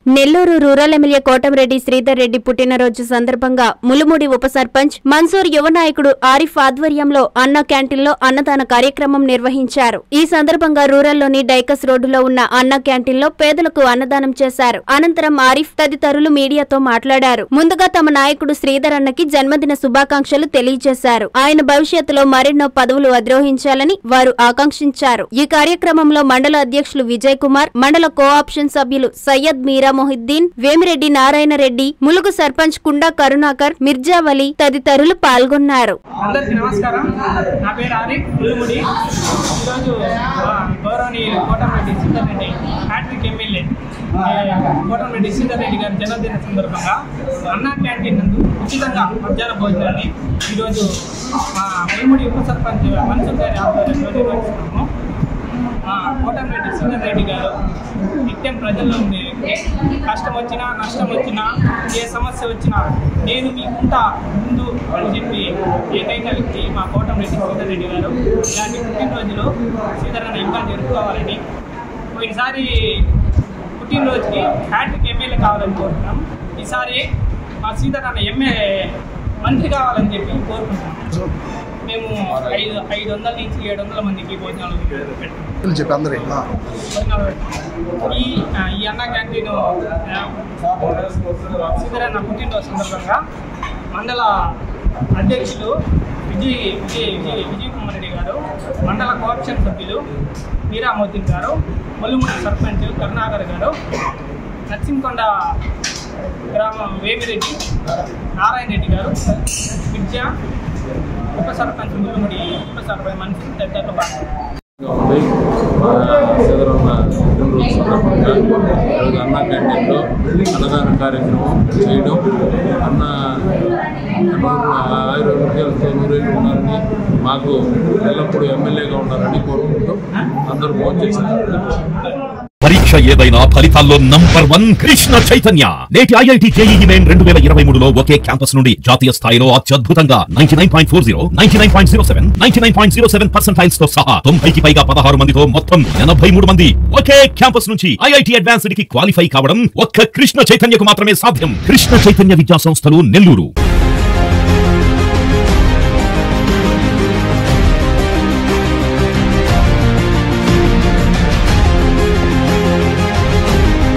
Nellore rural MLA Kotamreddy Sridhar Reddy పుట్టినరోజు సందర్భంగా ములుముడి ఉప సర్పంచ్ మన్సూర్ యువ నాయకుడు ఆరిఫ్ ఆధ్వర్యంలో అన్న క్యాంటీన్లో అన్నదాన కార్యక్రమం నిర్వహించారు. ఈ సందర్భంగా రూరల్లోని డైకస్ రోడ్డులో ఉన్న అన్న క్యాంటీన్లో పేదలకు అన్నదానం చేశారు. అనంతరం ఆరిఫ్ తదితరులు మీడియాతో మాట్లాడారు. ముందుగా తమ నాయకుడు శ్రీధర్ అన్నకి జన్మదిన శుభాకాంక్షలు తెలియజేశారు. ఆయన భవిష్యత్తులో మరెన్నో పదవులు అధిరోహించాలని వారు ఆకాంక్షించారు. ఈ కార్యక్రమంలో మండల అధ్యక్షులు విజయ్ కుమార్, మండల కోఆప్షన్ సభ్యులు సయ్యద్ మీరా మొహిద్దీన్, వేమిరెడ్డి నారాయణ రెడ్డి, ములుగు సర్పంచ్ కుండా కరుణాకర్, మిర్జా వలి తదితరులు పాల్గొన్నారు. అందరికీ నమస్కారం. నా పేరు ఆరిఫ్ ములుముడి. ఈరోజు గౌరవనీయులు కోటమిరెడ్డి శ్రీధర్ రెడ్డి హ్యాట్రిక్ ఎమ్మెల్యే కోటమిరెడ్డి శ్రీధర్ రెడ్డి గారి జన్మదిన సందర్భంగా అన్నా క్యాంటీన్ నందు ఉచితంగా మధ్యాహ్న భోజనాన్ని ఈరోజు మా ములుముడి ఉప సర్పంచ్ మన్సూర్ గారి ఆధ్వర్యంలో నిర్వహిస్తున్నాము. కోటమిరెడ్డి శ్రీధర్ రెడ్డి గారు నిత్యం ప్రజల్లో ఉండే కష్టం వచ్చినా నష్టం వచ్చినా ఏ సమస్య వచ్చినా నేను మీకుంటా ముందు అని చెప్పి ఏకైక వ్యక్తి మా కోటమిరెడ్డి శ్రీధర్ రెడ్డి గారు. ఇలాంటి పుట్టినరోజులో శ్రీధర్ అన్న ఇంకా జరుపుకోవాలని, పోయినసారి పుట్టినరోజుకి హ్యాట్రిక్ ఎమ్మెల్యే కావాలని కోరుతున్నాం. ఈసారి మా శ్రీధర్ అన్న మంత్రి కావాలని చెప్పి కోరుకుంటున్నాం. మేము 500 నుంచి 700 మందికి భోజనాలు పెడతాం. ఈ అన్న క్యాంటీన్ శ్రీధర్ అన్న పుట్టినరోజు సందర్భంగా మండల అధ్యక్షులు విజయ్ కుమార్ రెడ్డి గారు, మండల కోఆప్షన్ సభ్యులు మీరా మోదీన్ గారు, ములుముడి సర్పంచ్ కరుణాకర్ గారు, నర్సింకొండ గ్రామం వేమిరెడ్డి నారాయణ రెడ్డి గారు, మిర్జా ఉప సర్పంచ్ ములుముడి ఉప సర్పంచ్ మనిషి తదితరులు అన్న క్యాంటీన్లో అన్నదాన కార్యక్రమం చేయడం, అన్న ఆయుర్వేదాలతో నూరేళ్ళు ఉన్నారని, మాకు ఎల్లప్పుడూ ఎమ్మెల్యేగా ఉండాలని కోరుకుంటూ అందరూ భోంచేశారు. పరీక్ష ఏదైనా ఫలితాల్లో నంబర్ 1 కృష్ణ చైతన్య. నేటి ఐఐటి జేఈఈ మెయిన్ 2023లో ఒకే క్యాంపస్ నుండి జాతీయ స్థాయిలో అత్యద్భుతంగా 99.40, 99.07, 99.07% తో సహా 90కి పైగా 16 మందితో మొత్తం 83 మంది ఒకే క్యాంపస్ నుంచి ఐఐటి అడ్వాన్స్డ్ కి క్వాలిఫై కావడం ఒక్క కృష్ణ చైతన్యకు మాత్రమే సాధ్యం. కృష్ణ చైతన్య విద్యా సంస్థలు నెల్లూరు.